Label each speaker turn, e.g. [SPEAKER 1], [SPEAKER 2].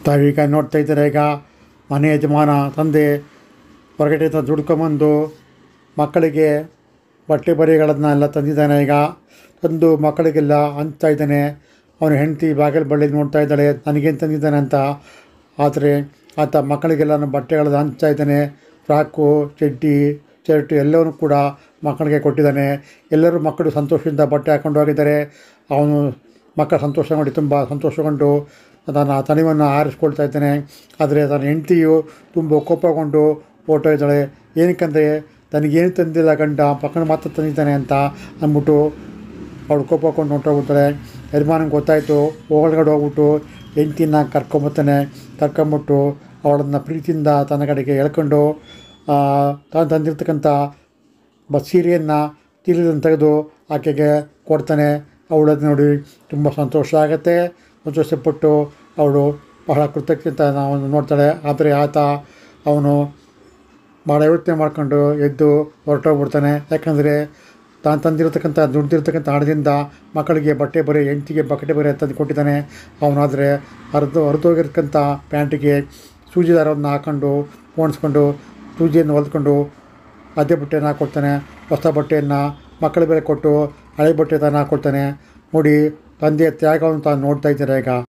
[SPEAKER 1] ತಾವೀಗ ನೋಡ್ತಾ ಇದ್ದಾರೆ. ಈಗ ಮನೆ ಯಜಮಾನ ತಂದೆ ಹೊರಗಡೆ ದುಡ್ಕೊಂಬಂದು ಮಕ್ಕಳಿಗೆ ಬಟ್ಟೆ ಬರೆಗಳನ್ನೆಲ್ಲ ತಂದಿದ್ದಾನೆ. ಈಗ ತಂದು ಮಕ್ಕಳಿಗೆಲ್ಲ ಹಂಚ್ತಾ ಇದ್ದಾನೆ. ಅವನ ಹೆಂಡತಿ ಬಾಗಿಲು ಬಳ್ಳಿ ನೋಡ್ತಾ ಇದ್ದಾಳೆ, ನನಗೇನು ತಂದಿದ್ದಾನೆ ಅಂತ. ಆದರೆ ಆತ ಮಕ್ಕಳಿಗೆಲ್ಲ ಬಟ್ಟೆಗಳನ್ನು ಹಂಚ್ತಾ ಇದ್ದಾನೆ. ಫ್ರಾಕು, ಚಡ್ಡಿ, ಶರ್ಟ್ ಎಲ್ಲವನ್ನೂ ಕೂಡ ಮಕ್ಕಳಿಗೆ ಕೊಟ್ಟಿದ್ದಾನೆ. ಎಲ್ಲರೂ ಮಕ್ಕಳು ಸಂತೋಷದಿಂದ ಬಟ್ಟೆ ಹಾಕ್ಕೊಂಡು ಹೋಗಿದ್ದಾರೆ. ಅವನು ಮಕ್ಕಳ ಸಂತೋಷ ನೋಡಿ ತುಂಬ ಸಂತೋಷಗೊಂಡು ತನ್ನ ತನಿವನ್ನು ಆರಿಸ್ಕೊಳ್ತಾ ಇದ್ದಾನೆ. ಆದರೆ ತನ್ನ ಹೆಂಡತಿಯು ತುಂಬ ಕೋಪಗೊಂಡು ಓಟೋ ಇದ್ದಾಳೆ. ಏನಕ್ಕಂದರೆ ತನಗೇನು ತಂದಿಲ್ಲ ಗಂಡ, ಪಕ್ಕನ ಮಾತ್ರ ತಂದಿದ್ದಾನೆ ಅಂತ ಅಂದ್ಬಿಟ್ಟು ಅವಳು ಕೋಪಕೊಂಡು ಹೊಂಟೋಗ್ಬಿಡ್ತಾಳೆ. ಯಜಮಾನಂಗೆ ಗೊತ್ತಾಯಿತು. ಒಳಗಡೆ ಹೋಗ್ಬಿಟ್ಟು ಹೆಂಡ್ತಿನ ಕರ್ಕೊಂಬರ್ತಾನೆ. ಕರ್ಕೊಂಬಿಟ್ಟು ಅವಳನ್ನು ಪ್ರೀತಿಯಿಂದ ತನ್ನ ಕಡೆಗೆ ಎಳ್ಕೊಂಡು ತಾನು ತಂದಿರ್ತಕ್ಕಂಥ ಸೀರೆಯನ್ನು ಚೀಲದಿಂದ ತೆಗೆದು ಆಕೆಗೆ ಕೊಡ್ತಾನೆ. ಅವಳದ್ದು ನೋಡಿ ತುಂಬ ಸಂತೋಷ ಆಗುತ್ತೆ. ಸಂತೋಷಪಟ್ಟು ಅವಳು ಬಹಳ ಕೃತಜ್ಞತೆ ಅವನು ನೋಡ್ತಾಳೆ. ಆದರೆ ಅವನು ಭಾಳ ಯೋಚನೆ ಮಾಡ್ಕೊಂಡು ಎದ್ದು ಹೊರಟೋಗ್ಬಿಡ್ತಾನೆ. ಯಾಕಂದರೆ ತಾನು ತಂದಿರತಕ್ಕಂಥ ದುಡ್ದಿರ್ತಕ್ಕಂಥ ಹಣದಿಂದ ಮಕ್ಕಳಿಗೆ ಬಟ್ಟೆ ಬರೆ, ಹೆಂಡತಿಗೆ ಬಟ್ಟೆ ಬರೆ ತಂದು ಕೊಟ್ಟಿದ್ದಾನೆ. ಅವನಾದರೆ ಹರಿದೋಗಿರ್ತಕ್ಕಂಥ ಪ್ಯಾಂಟಿಗೆ ಸೂಜಿ ದಾರವನ್ನು ಹಾಕ್ಕೊಂಡು ಪೋಣಿಸ್ಕೊಂಡು ಸೂಜಿಯನ್ನು ಹೊಲ್ಕೊಂಡು ಅದೇ ಬಟ್ಟೆಯನ್ನು ಹಾಕ್ಕೊಡ್ತಾನೆ. ಹೊಸ ಬಟ್ಟೆಯನ್ನು ಮಕ್ಕಳ ಬೆಲೆ ಕೊಟ್ಟು ಹಳೆ ಬಟ್ಟೆ ತಾನು ಹಾಕ್ಕೊಡ್ತಾನೆ. ನೋಡಿ, ತಂದೆಯ ತ್ಯಾಗವನ್ನು ತಾನು ನೋಡ್ತಾ ಇದ್ದಾರೆ ಈಗ.